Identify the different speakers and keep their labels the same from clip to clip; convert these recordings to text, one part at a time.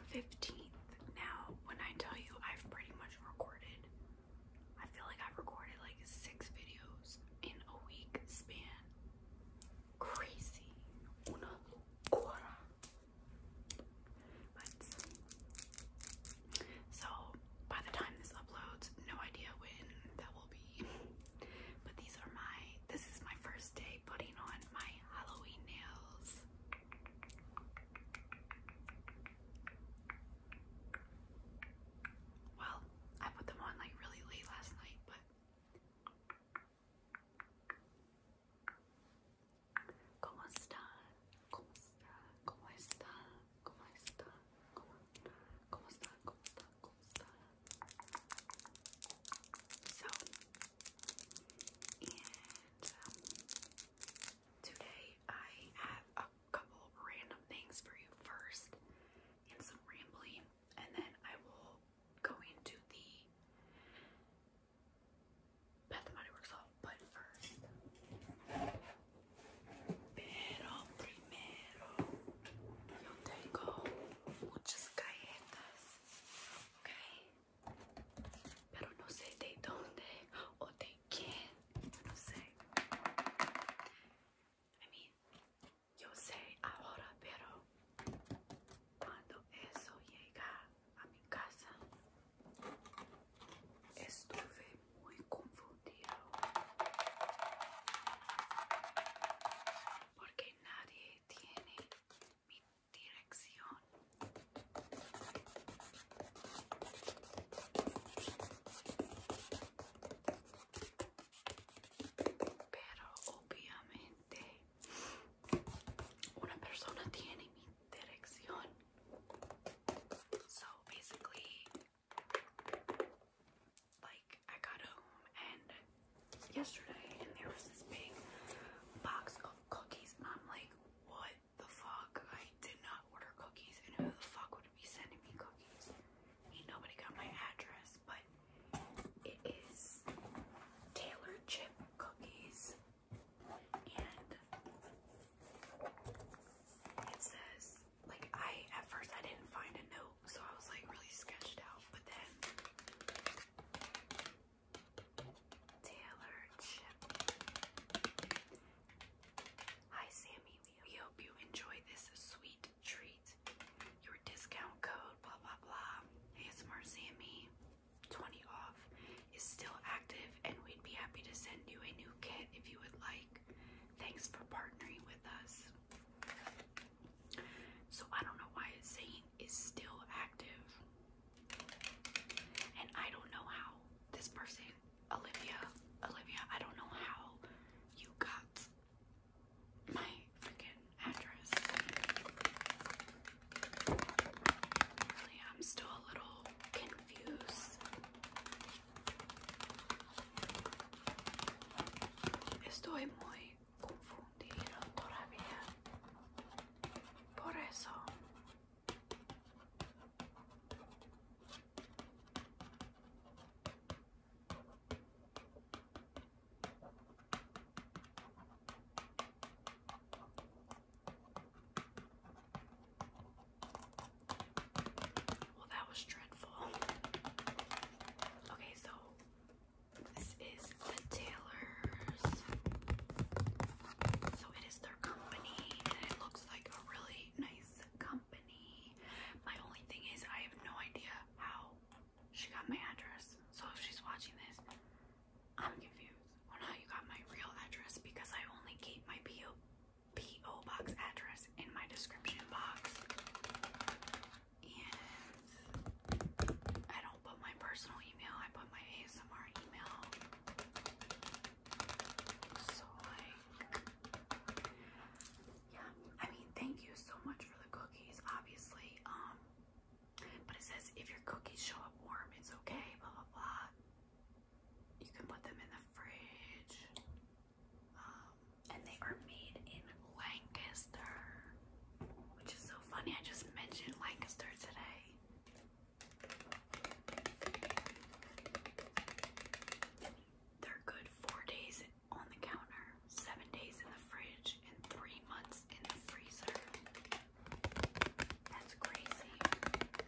Speaker 1: 15th. Now, when I tell you I've pretty much recorded, I feel like I've recorded like 6 videos in a week span. Crazy. Una locura. But, so, by the time this uploads, no idea when that will be. But this is my first day putting on my Halloween nails. Well, I put them on like really late last night, but ¿Cómo está? ¿Cómo está? ¿Cómo está? ¿Cómo está? ¿Cómo está? ¿Cómo está? ¿Cómo está? ¿Cómo está? So, today I have a couple random things for you first, and some rambling, and then I will go into the Bath and Body Works haul. But first, pero primero, yo tengo muchas galletas, okay? Pero no sé de dónde o de quién, no sé. I mean, yo sé ahora, pero cuando eso llega a mi casa, estuve muy confundido porque nadie tiene mi dirección. Pero obviamente una persona tiene mi dirección. So basically, like, I got home and yesterday, and there was this big box of cookies, and I'm like, what the fuck? I did not order cookies, and who the fuck would be sending me cookies? Ain't nobody got my address, but it is Taylor chip cookies, and it says, like, at first I didn't find a note, so I was like really sketched out, but then Taylor chip. Hi Sammy, we hope you enjoy this sweet treat. Your discount code blah blah blah ASMR Sammy 20 off is still active, and we'd be happy to send you a new kit if you would like. Thanks for partnering with us. So I don't know why it's saying is still active, and I don't know how this person, Olivia, I don't know how you got my freaking address. Really, I'm still a little confused. Estoy muy confundida todavía. Por eso. Well, that was dreadful. Okay, so this is the Taylors. So it is their company, and it looks like a really nice company. My only thing is I have no idea how she got my address. So if she's watching this, I'm confused on how you got my real address, because I only keep my P.O. box address in my description box, and I don't put my personal email, I put my ASMR email. So like, yeah, I mean, thank you so much for the cookies, obviously, but it says if your cookies show up warm, it's okay, blah blah blah. You can put them in the fridge, and they are made in Lancaster, which is so funny. I just mentioned Lancaster today. They're good 4 days on the counter, 7 days in the fridge, and 3 months in the freezer. That's crazy.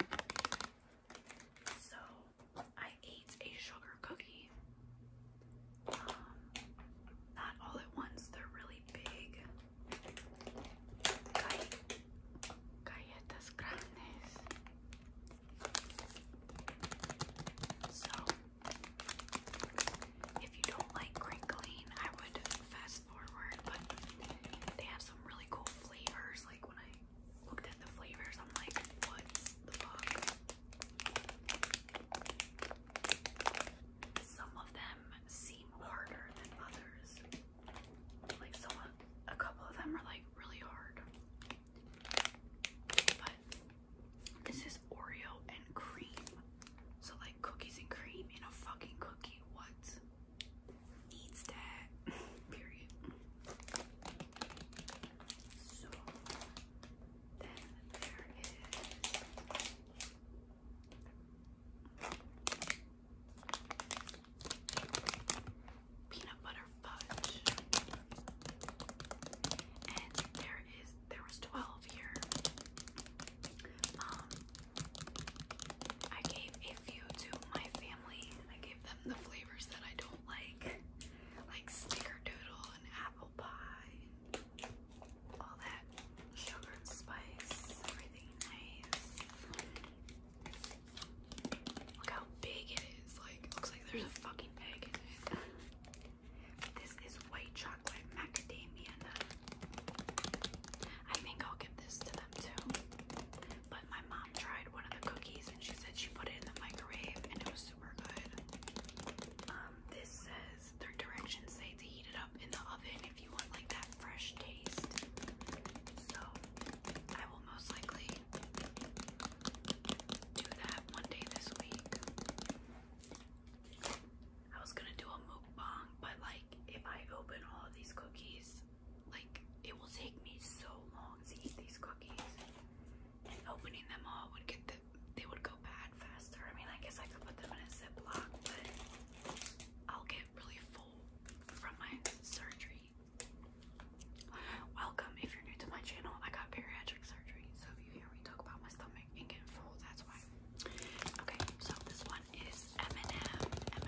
Speaker 1: eating them all would get they would go bad faster. I mean, I guess I could put them in a Ziploc, but I'll get really full from my surgery. Welcome, if you're new to my channel. I got bariatric surgery, so if you hear me talk about my stomach and getting full, that's why. Okay, so this one is M&M.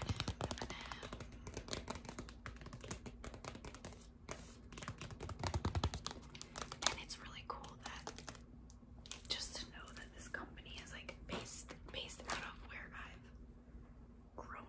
Speaker 1: And it's really cool that, just to know that this company is like based out of where I've grown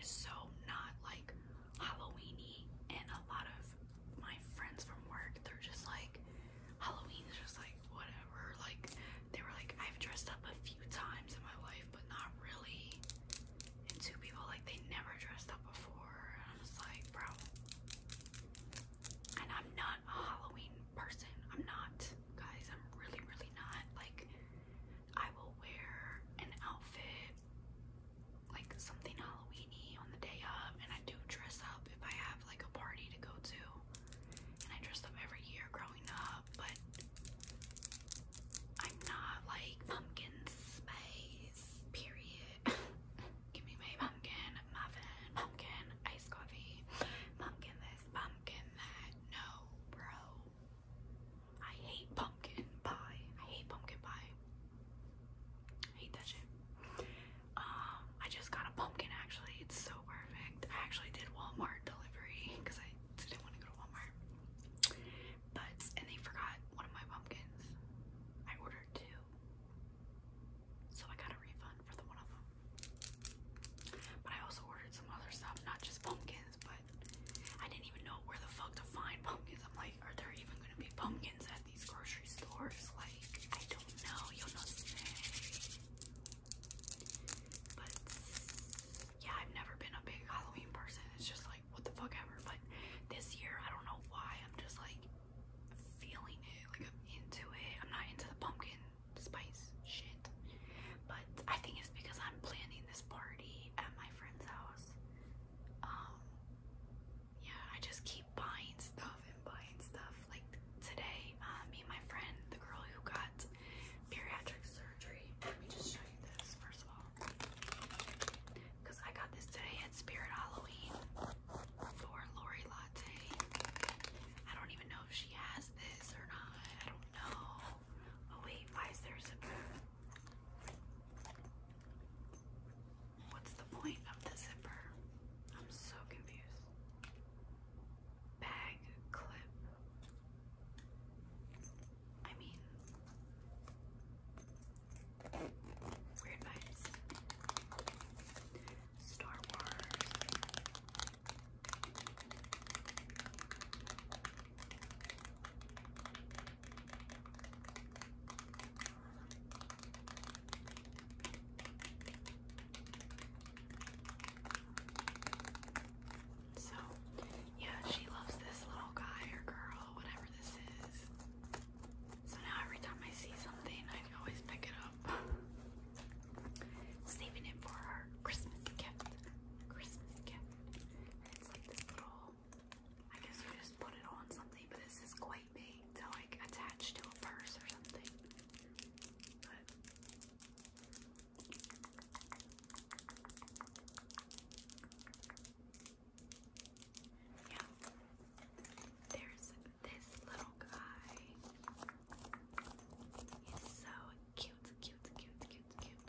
Speaker 1: is so not like Halloweeny, and a lot of my friends from work, they're just like, Halloween is just like whatever. Like they were like, I've dressed up a few times in my life, but not really. And two people like they never dressed up before. And I'm just like, bro. And I'm not a Halloween person. I'm not, guys. I'm really, really not. Like, I will wear an outfit, like something Halloweeny on the day of, and I do dress up if I have like a party to go to. And I dressed up every year growing up, but I'm not like pumpkin spice, period. Give me my pumpkin muffin, pumpkin iced coffee, pumpkin this, pumpkin that. No, bro. I hate pumpkin pie. I hate pumpkin pie. I hate that shit. I just got a pumpkin actually. It's so perfect. I actually did Walmart delivery because I didn't want to go to Walmart. But, and they forgot one of my pumpkins. I ordered 2. So I got a refund for the one of them. But I also ordered some other stuff, not just pumpkins, but I didn't even know where the fuck to find pumpkins. I'm like, are there even gonna be pumpkins at these grocery stores? Like, I don't know. Yo no sé. But yeah, I've never been a big Halloween person. It's just like, what the fuck ever. But this year, I don't know why, I'm just like feeling it. Like I'm into it. I'm not into the pumpkin spice shit. But I think it's because I'm planning this party at my friend's house. Yeah, I just keep buying stuff and buying stuff. Like today, me and my friend, the girl who got bariatric surgery. Let me just show you this first of all, because I got this today at Spirit Halloween for Lori Latte. I don't even know if she has this or not. I don't know. Oh wait, why is there a zipper? What's the point of the zipper? I'm so confused. Bag clip. I mean, weird vibes. Star Wars. So, yeah, she loves this little guy or girl, whatever this is. So now every time I see something, I always pick it up. Saving it for her Christmas gift. Christmas gift. And it's like this little, I guess you just put it on something, but this is quite big to like attach to a purse or something. But yeah, there's this little guy. He's so cute, cute, cute, cute, cute.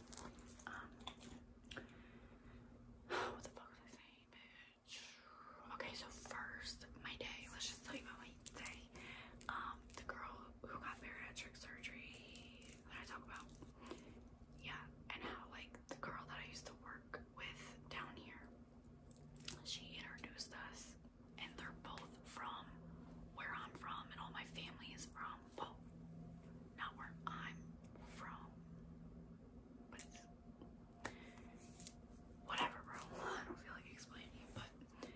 Speaker 1: What the fuck was I saying, bitch? Okay, so first, my day. Let's just tell you about my day. The girl who got bariatric surgery that I talk about. Yeah, and how like the girl that I used to work with down here, she introduced us, and they're both from where I'm from, and all my family is from. Well, not where I'm from, but it's whatever, bro. I don't feel like explaining, but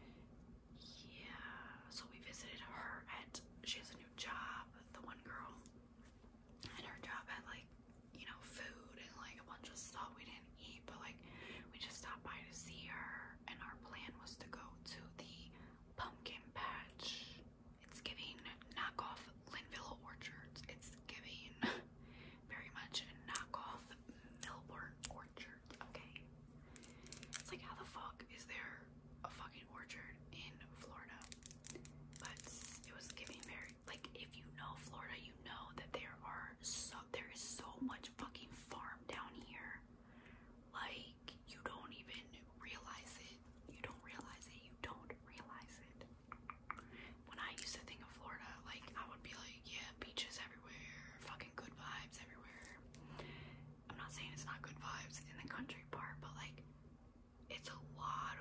Speaker 1: yeah. So we visited her at, she has a new job, the one girl, and her job had like, you know, food and like a bunch of stuff we didn't eat, but like we just stopped by to see her, and our plan was to go to the pumpkin patch. It's giving knockoff Linville Orchards. It's giving very much knockoff Melbourne Orchard. Okay, it's like, how the fuck is there a fucking orchard in Florida? But it was giving very, like, if you know Florida, you know that there is so much fucking farm down here. Like, you don't even realize it. You don't realize it. You don't realize it. When I used to think of Florida, like, I would be like, yeah, beaches everywhere, fucking good vibes everywhere. I'm not saying it's not good vibes in the country part, but like, it's a lot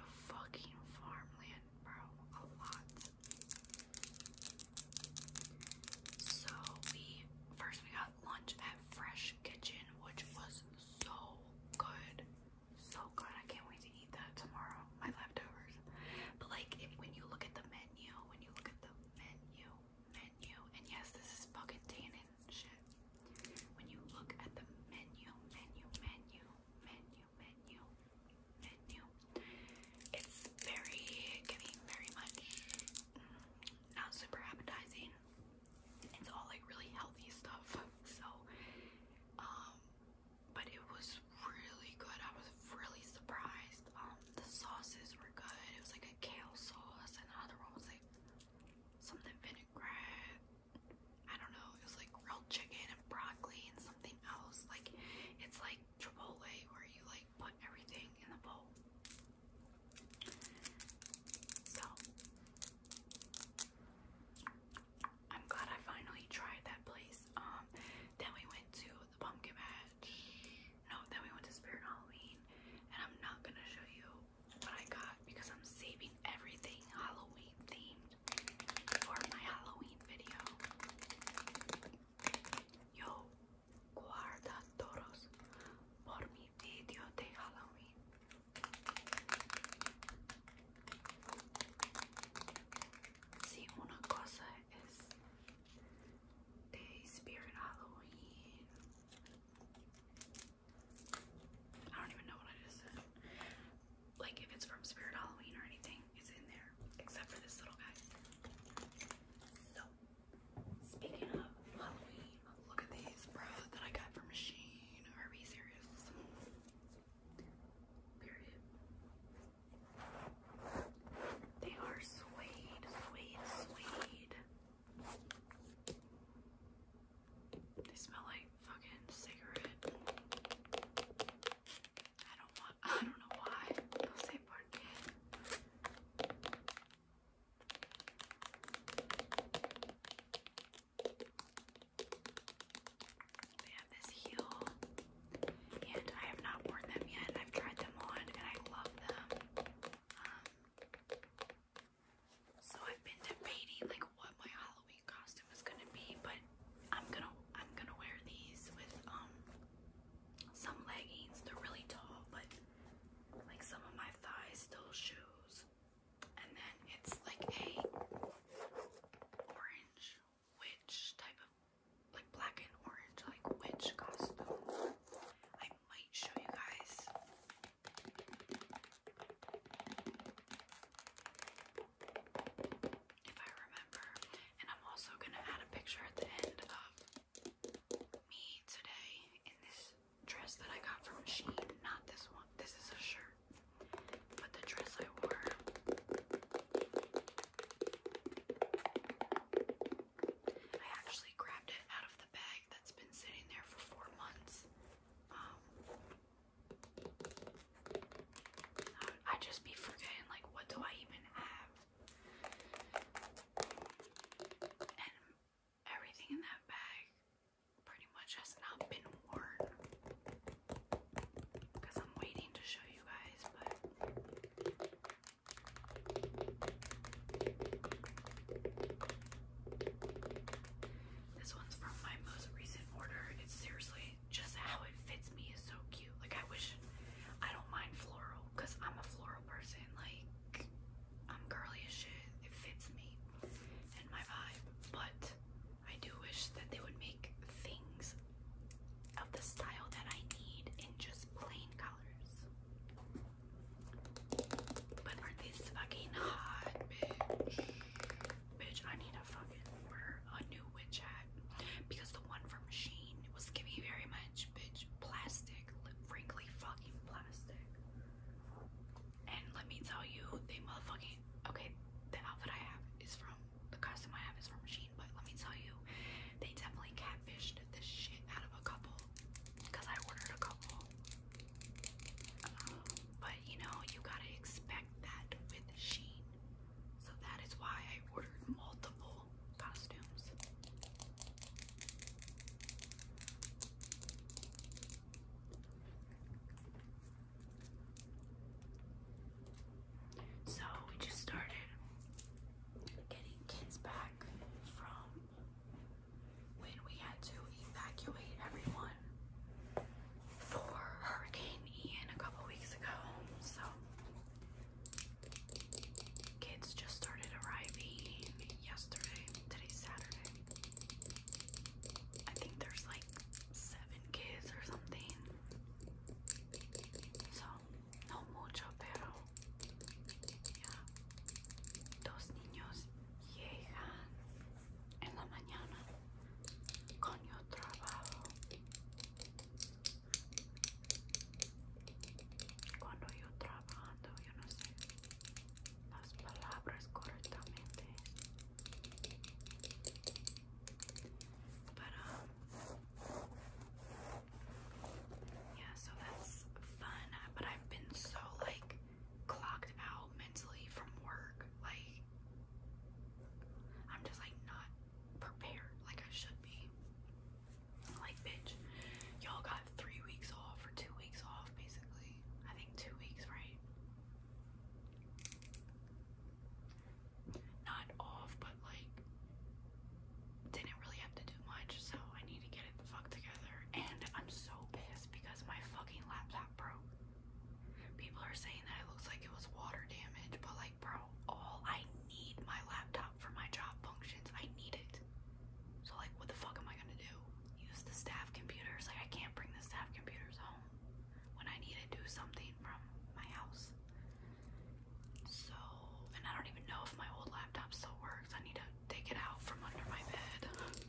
Speaker 1: something from my house. So, and I don't even know if my old laptop still works. I need to take it out from under my bed.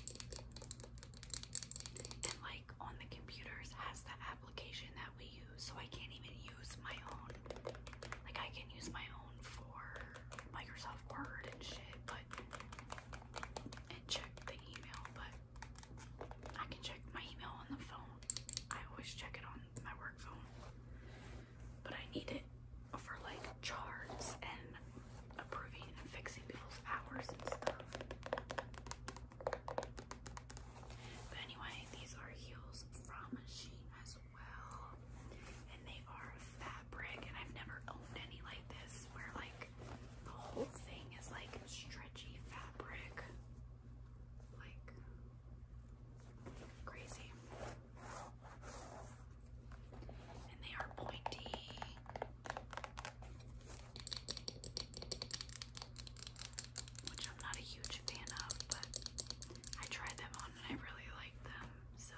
Speaker 1: And like on the computers has the application that we use, so I can't even use my own. Like I can use my own for Microsoft Word and shit, but and check the email, but I can check my email on the phone. I always check it on my work phone. But I need it for like charts and approving and fixing people's hours and stuff. But anyway, these are heels from Shein as well. And they are fabric, and I've never owned any like this where like the whole thing is like stretchy fabric. Like crazy. And they are pointy. Which I'm not a huge fan of, but I tried them on and I really like them. So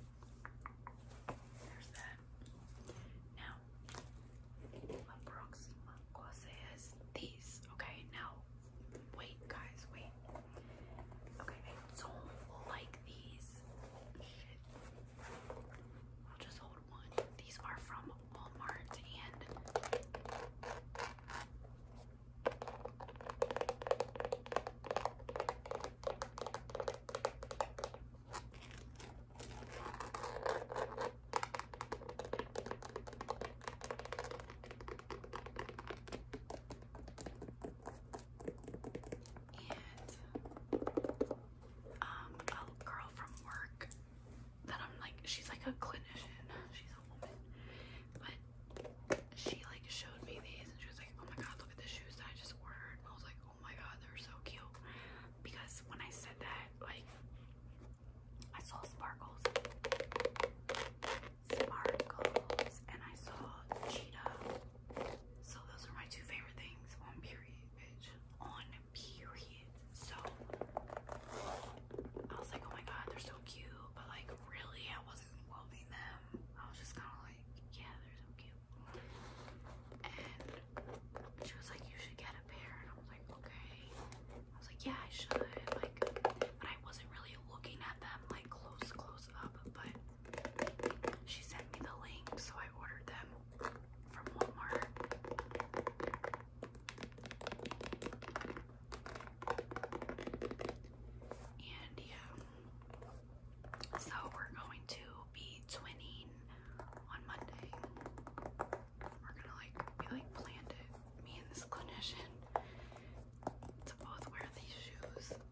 Speaker 1: there's that. Now, La Proxima cosa is these. Okay, now wait guys, wait. Okay, I don't like these. Shit. I'll just hold one. These are from Walmart and a girl from work that I'm like, she's like a clinician, she's a woman, but she like showed me these and she was like, oh my god, look at the shoes that I just ordered. And I was like, oh my god, they're so cute. Because when I said that, like I saw sparkles, and I saw cheetah. So those are my two favorite things on period, bitch. On period. So I was like, oh my god, they're so cute. But like really, I wasn't loving them. I was just kind of like, yeah, they're so cute. And she was like, you should get a pair. And I was like, okay. I was like, yeah, I should. Like, but I wasn't really looking at them like close up. But she sent me the link, so I ordered them from Walmart. And yeah, so we're going to be twinning on Monday. We're gonna like, we like planned it, me and this clinician, to both wear these shoes.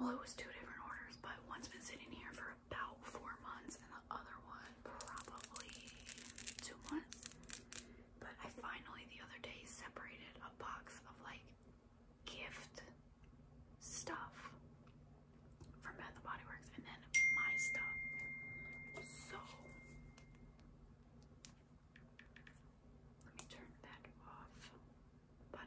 Speaker 1: Well, it was two different orders, but one's been sitting here for about 4 months, and the other one probably 2 months. But I finally, the other day, separated a box of like gift stuff from Bath and Body Works, and then my stuff. So let me turn that off. But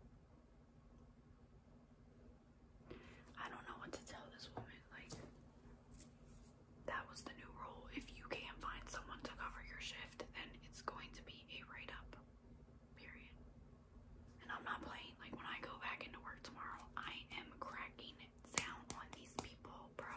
Speaker 1: I don't know what to tell this woman. Like, that was the new rule. If you can't find someone to cover your shift, then it's going to be a write-up. Period. And I'm not playing. Like, when I go back into work tomorrow, I am cracking down on these people, bro.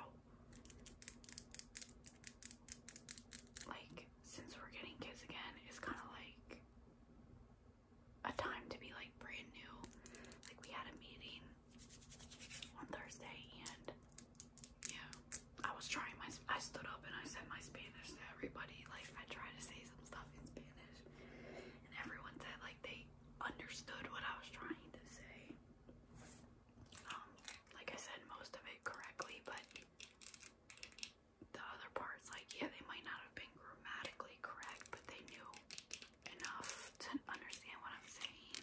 Speaker 1: Like, since we're getting kids again, it's kind of like a time to be like brand new. Like, we had a meeting on Thursday, and yeah, I stood up and I said my Spanish to everybody. Like, I tried to say some stuff in Spanish, and everyone said like they understood what I was trying to say. Like I said most of it correctly, but the other parts, like, yeah, they might not have been grammatically correct, but they knew enough to understand what I'm saying.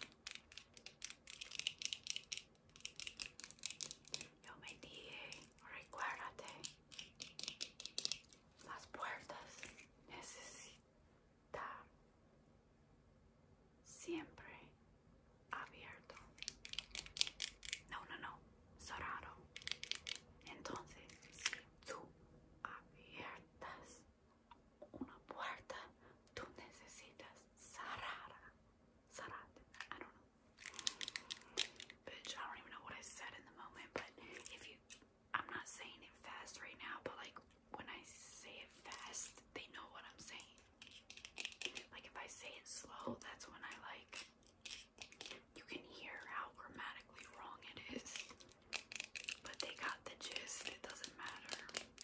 Speaker 1: Yo me dije, recuérdate, las puertas necesitan siempre abierto. No, cerrado. Entonces, si tú abiertas una puerta, tú necesitas cerrada. Cerrate. I don't know. Bitch, I don't even know what I said in the moment, but I'm not saying it fast right now, but like when I say it fast, they know what I'm saying. Like if I say it slow, that's when I like, you can hear how grammatically wrong it is. But they got the gist, it doesn't matter.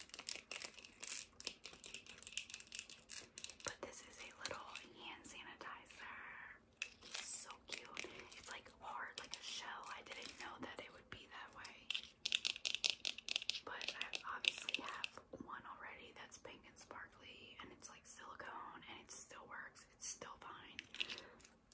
Speaker 1: But this is a little hand sanitizer. So cute. It's like hard, like a shell. I didn't know that it would be that way. But I obviously have one already that's pink and sparkly, and it's like silicone, and it still works. It's still fine.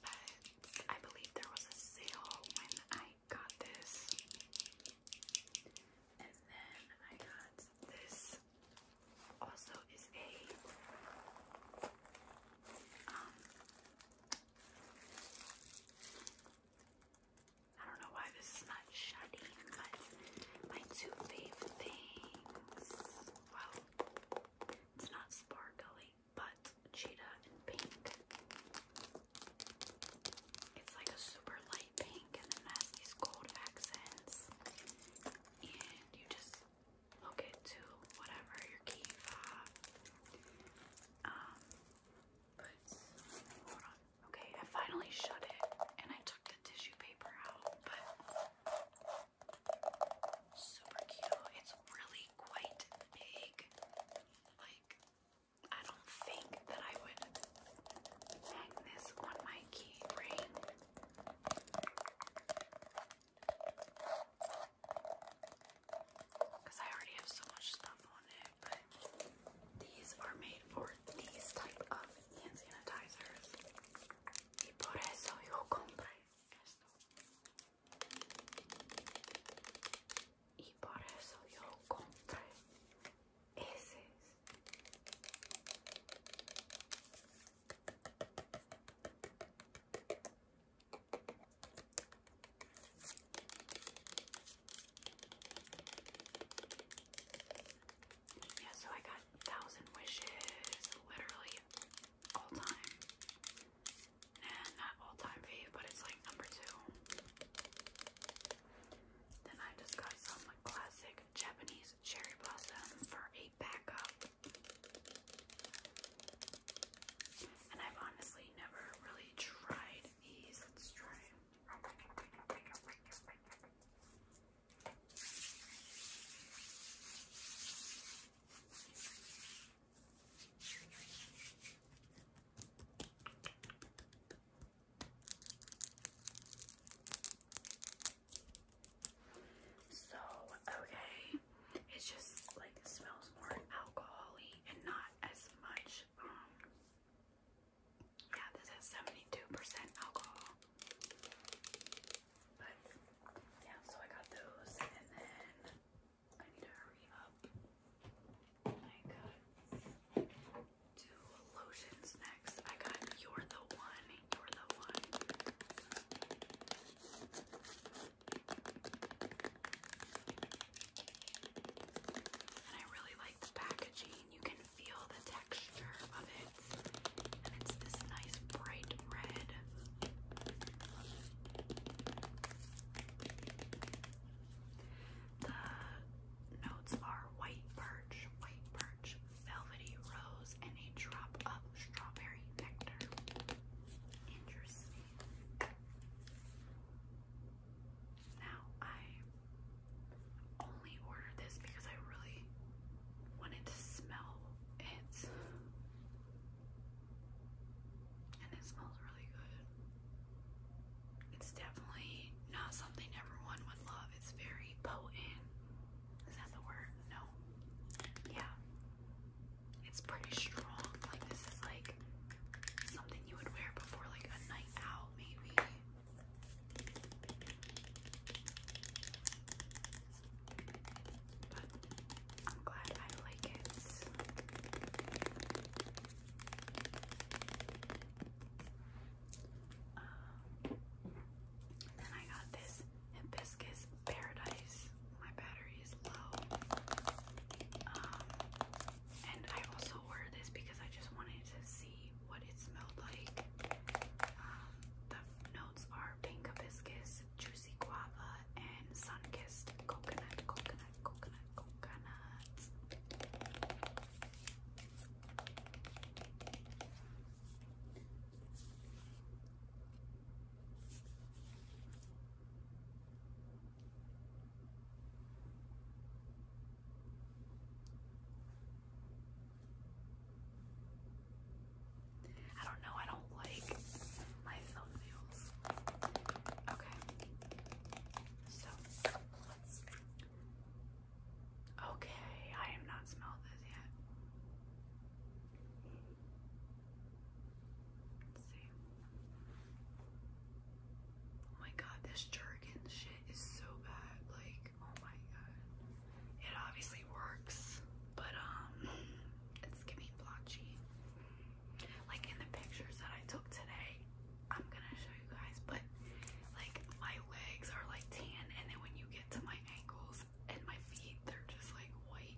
Speaker 1: this Jergens shit is so bad. Like, oh my god. It obviously works, but it's giving blotchy. Like in the pictures that I took today, I'm gonna show you guys, but like my legs are like tan, and then when you get to my ankles and my feet, they're just like white.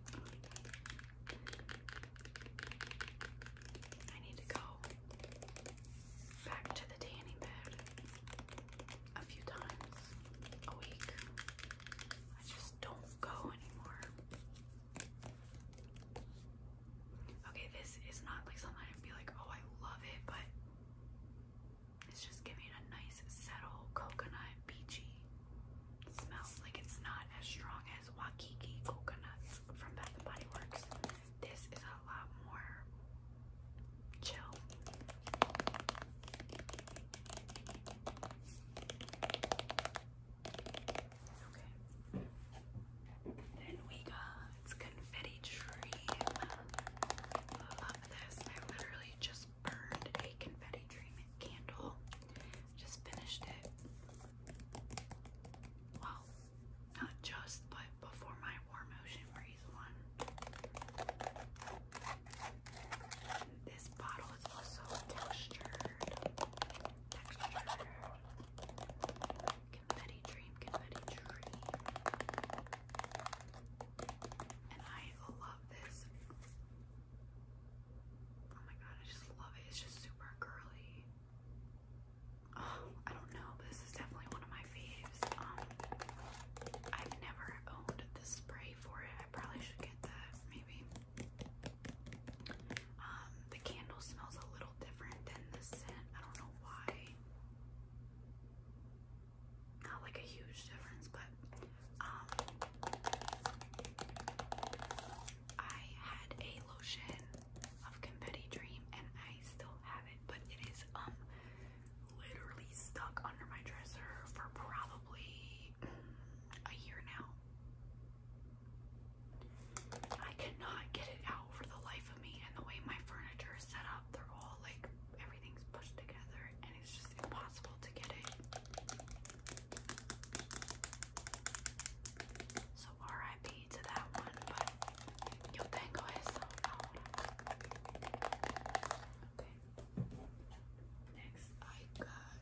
Speaker 1: I need to go back to the tanning bed a few times a week. I just don't go anymore. Okay, this is not like something I'd be like, oh, I love it, but it's just giving a nice, settle, coconut, beachy smell. Like, it's not as strong as Waikiki coconuts from Bath and Body Works. This is a lot more chill. Okay. Then we got Confetti Dream. Love this. I literally just burned a Confetti Dream candle. Just finished it. Well, not just, but before my Warm Ocean Breeze one. This bottle is also textured. Confetti Dream, Confetti Dream. And I love this. Oh my god, I just love it. It's just super girly. Oh, I don't know, but this is definitely one of my faves. I've never owned the spray for it. I probably should get that, maybe. The candle smells a little different than the scent. I don't know why. Not like a huge difference, but I had a lotion of Confetti Dream and I still have it, but it is literally stuck under my dresser for probably a year now. I cannot get it out for the life of me, and the way my furniture is set up, they're all like, everything's pushed together and it's just impossible to get it. So RIP to that one, but yo tengo eso ahora. Okay. Next I got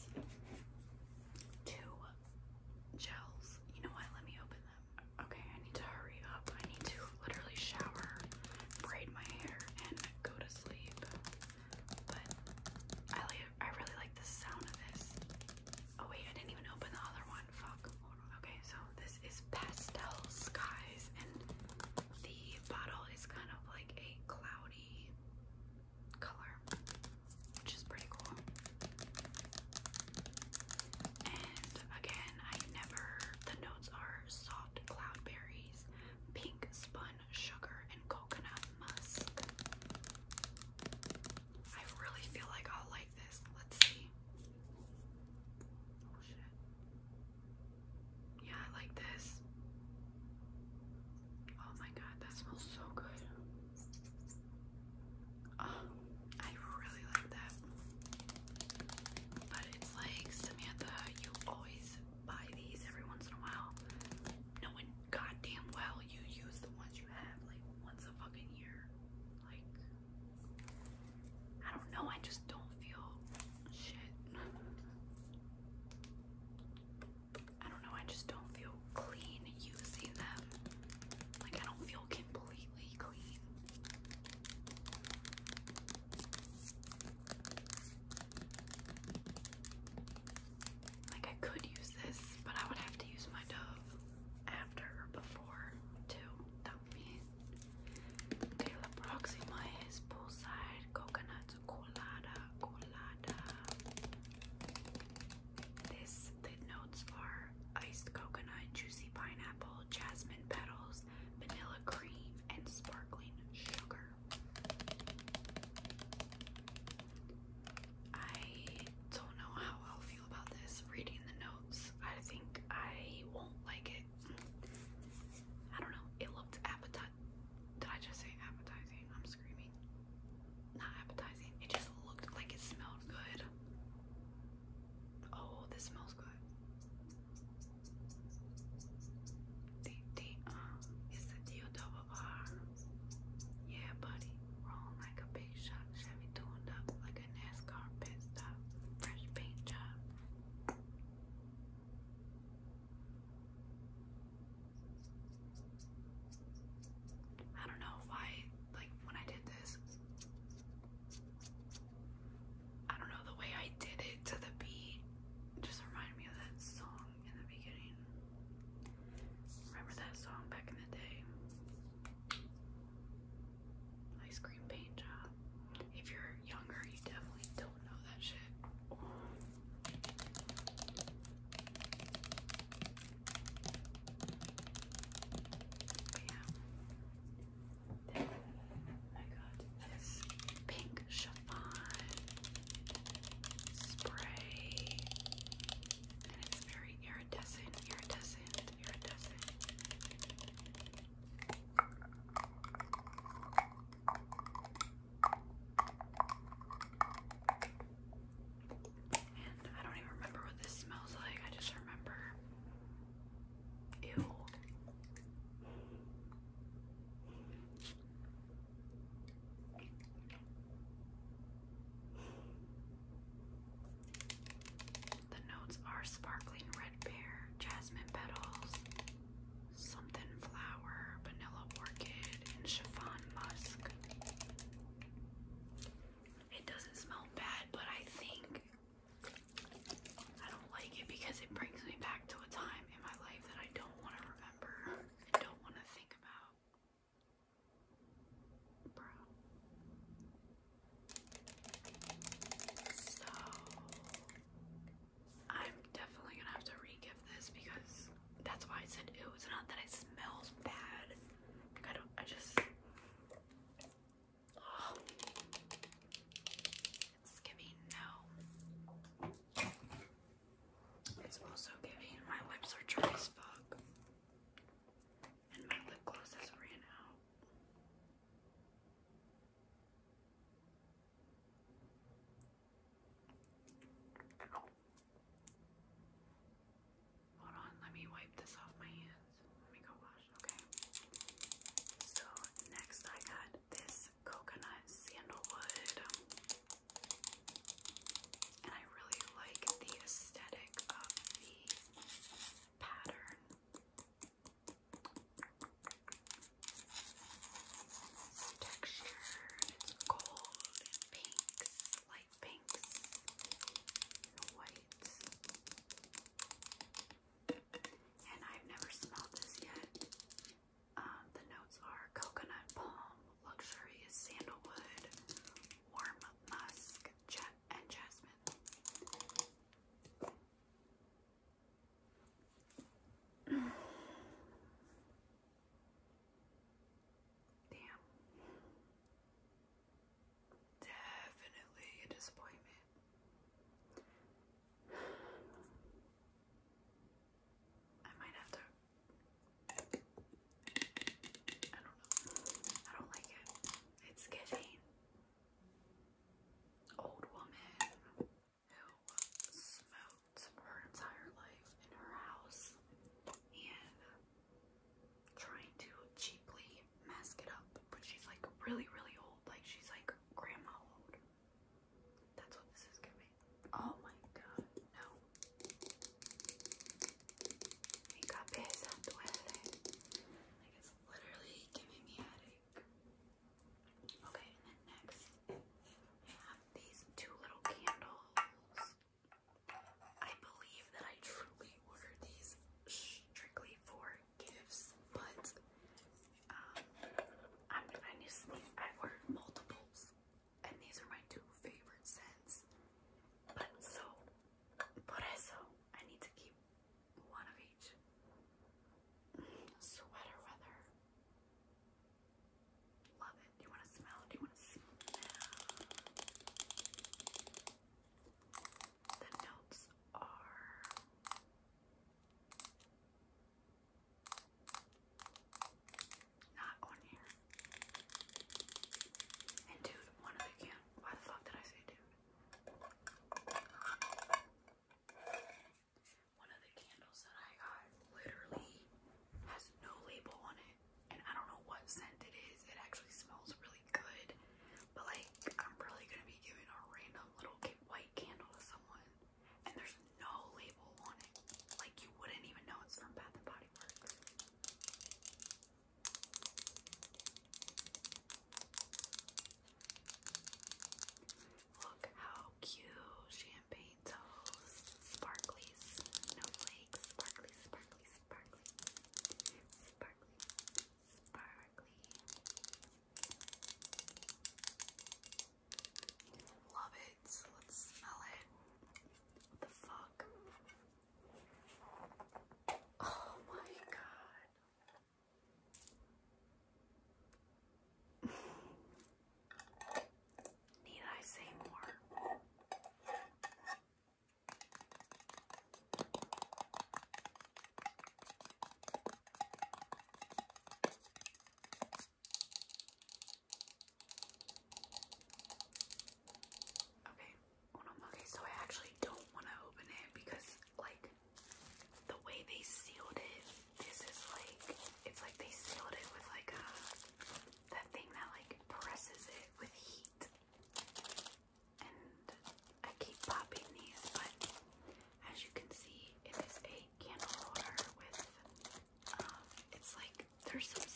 Speaker 1: 2 gels. You know what? Let me open them. Okay, I need to hurry up. I need to literally shower, braid my hair, and go to sleep. But I really like the sound of this. Oh wait, I didn't even open the other one. Fuck. Hold on. Okay, so this is Pastel Skies, and the bottle is kind of like a cloudy color, which is pretty cool. And again, the notes are soft cloudberries, pink spun sugar, and coconut musk. I really feel like I'll like this. Let's see. Oh shit. Yeah, I like this. Oh my god, that smells so good. Oh, I really like that. But it's like, Samantha, you always buy these every once in a while, knowing goddamn well you use the ones you have like once a fucking year. Like, I don't know, I just don't feel shit. I don't know, I just don't feel clean using them. Like, I don't feel completely not that it smells bad. Like I just, oh, it's giving no. It's also giving my lips are dry as fuck. And my lip gloss has ran out. Hold on, let me wipe this off my hands. Let me go wash, okay? So next I got this coconut sandalwood. And I really like the aesthetic of the pattern. It's textured, it's gold and pinks, light pinks and whites. And I've never smelled this yet. The notes are coconut palm, luxurious sandalwood, warm musk, and jasmine. Damn. Definitely a disappointment. I might have to. I don't know. I don't like it. It's giving old woman who smoked her entire life in her house and trying to cheaply mask it up, but she's like really, really old. Like she's like grandma old. That's what this is giving. Oh my god, no. Mi cabeza duele. Like it's literally giving me a headache. Okay, and then next I have these two little candles. I believe that I truly ordered these strictly for gifts, but I ordered multiples, and these are my two favorite scents. But so, por eso, I need to keep one of each. Sweater weather. Love it. Do you want to smell? Do you want to smell? The notes are not on here. And dude, one of the why the fuck did I say dude? One of the candles that I got literally has no label on it, and I don't know what scent it is. It actually smells really good, but like I'm really gonna be giving a random little white candle to someone, and there's no label on it. Like you wouldn't even know it's from Bath and Body Works. Look how cute. Champagne toast. Sparkly snowflakes. Sparkly, sparkly, sparkly. Sparkly, sparkly. Love it. Let's smell it. What the fuck? Oh my god. Need I say more? Okay, so I actually don't want to open it because, like, the way they sealed it, this is like, it's like they sealed it with like that thing that like presses it with heat. And I keep popping these, but as you can see, it is a candle holder with, it's like, there's some